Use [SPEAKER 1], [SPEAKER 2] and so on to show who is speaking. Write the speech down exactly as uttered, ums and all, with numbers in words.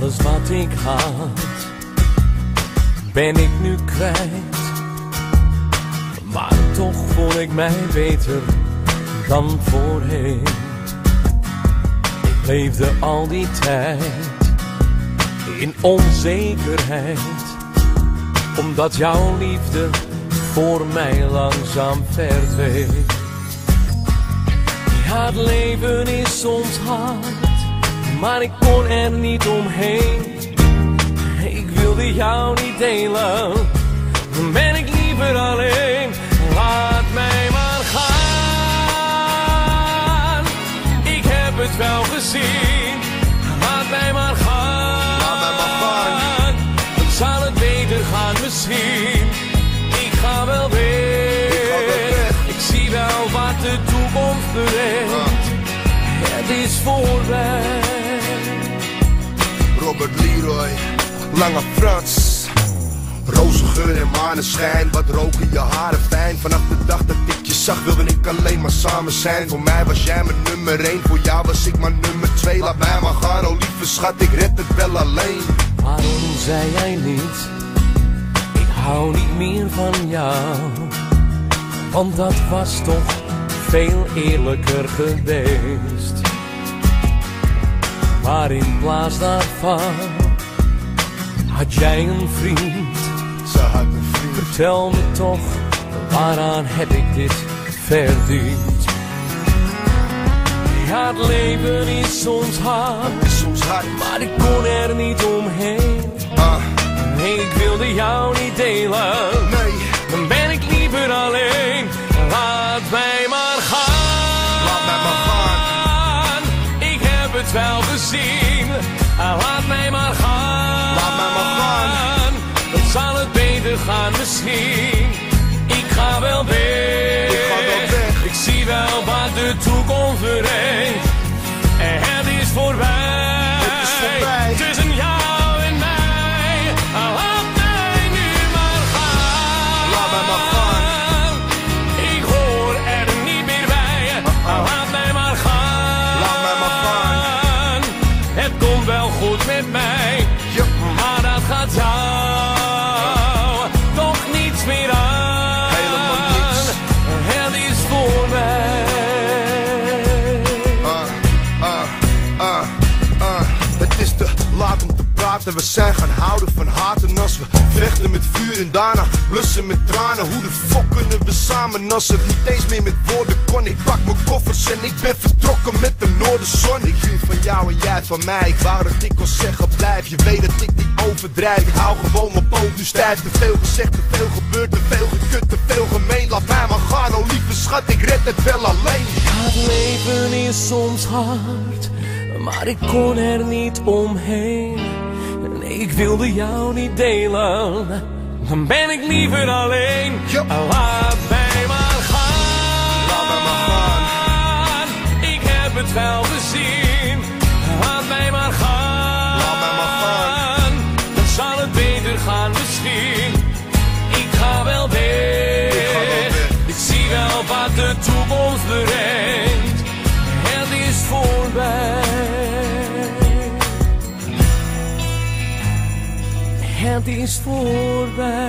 [SPEAKER 1] Alles wat ik had, ben ik nu kwijt. Maar toch voel ik mij beter dan voorheen. Ik leefde al die tijd in onzekerheid, omdat jouw liefde voor mij langzaam verdween. Ja, het leven is soms hard, maar ik kon er niet omheen. Ik wilde jou niet delen, dan ben ik liever alleen. Laat mij maar gaan, ik heb het wel gezien. Laat mij maar gaan,
[SPEAKER 2] Laat mij maar gaan.
[SPEAKER 1] dan zal het beter gaan misschien. Ik ga wel weg,
[SPEAKER 2] Ik ga wel weg.
[SPEAKER 1] ik zie wel wat de toekomst brengt.
[SPEAKER 2] Ah.
[SPEAKER 1] Het is voorbij.
[SPEAKER 2] Robert Leroy, Lange Frans. Rozengeur en maneschijn, wat roken je haren fijn. Vanaf de dag dat ik je zag wilde ik alleen maar samen zijn. Voor mij was jij mijn nummer één, voor jou was ik maar nummer twee. Laat mij maar gaan, oh lieve schat, ik red het wel alleen.
[SPEAKER 1] Waarom zei jij niet, ik hou niet meer van jou? Want dat was toch veel eerlijker geweest. Maar in plaats daarvan had jij een vriend.
[SPEAKER 2] Ze had een vriend.
[SPEAKER 1] Vertel me toch, waaraan heb ik dit verdiend? Ja, het leven is soms hard,
[SPEAKER 2] Het is soms hard,
[SPEAKER 1] maar ik kon er niet omheen.
[SPEAKER 2] ah,
[SPEAKER 1] Nee, ik wilde jou niet delen,
[SPEAKER 2] nee.
[SPEAKER 1] dan ben ik liever alleen. Laat mij maar gaan,
[SPEAKER 2] Laat mij maar gaan.
[SPEAKER 1] ik heb het wel gezien. Laat mij maar gaan,
[SPEAKER 2] Laat mij maar gaan.
[SPEAKER 1] dan zal het beter gaan misschien. Ik ga wel weg,
[SPEAKER 2] Ik ga wel weg.
[SPEAKER 1] ik zie wel wat de toekomst brengt. En het is voorbij,
[SPEAKER 2] Het is voorbij.
[SPEAKER 1] tussen jou en mij. Laat mij nu maar gaan,
[SPEAKER 2] Laat mij maar gaan.
[SPEAKER 1] ik hoor er niet meer bij. Laat mij maar gaan,
[SPEAKER 2] Laat mij maar gaan.
[SPEAKER 1] het komt wel goed met mij,
[SPEAKER 2] Ja.
[SPEAKER 1] maar dat gaat jou toch niets meer aan.
[SPEAKER 2] Helemaal niets.
[SPEAKER 1] Het is voorbij.
[SPEAKER 2] Ah, ah, ah, ah. Het is te laat om te praten, we zijn gaan houden van haat. En als we vechten met vuur en daarna blussen met tranen, hoe de fuck kunnen we samen als het niet eens meer met woorden kon? Ik pak mijn koffers en ik ben vertrokken met de noorderzon. Ik hield van jou en jij van mij, ik wou dat ik kon zeggen blijf. Je weet dat ik niet overdrijf, ik hou gewoon mijn poot nu stijf. Te veel gezegd, te veel gebeurd, te veel gekut, te veel gemeen. Laat mij maar gaan, oh lieve schat, ik red het wel alleen.
[SPEAKER 1] Het leven is soms hard, maar ik kon er niet omheen. Nee, ik wilde jou niet delen, dan ben ik liever alleen.
[SPEAKER 2] Ja.
[SPEAKER 1] Laat mij maar gaan,
[SPEAKER 2] Laat mij maar gaan.
[SPEAKER 1] ik heb het wel gezien. Laat mij maar gaan,
[SPEAKER 2] Laat mij maar gaan.
[SPEAKER 1] dan zal het beter gaan misschien. Ik ga wel weg,
[SPEAKER 2] Ik ga wel weg.
[SPEAKER 1] ik zie wel wat de toekomst brengt. Het is voorbij. Het is voorbij.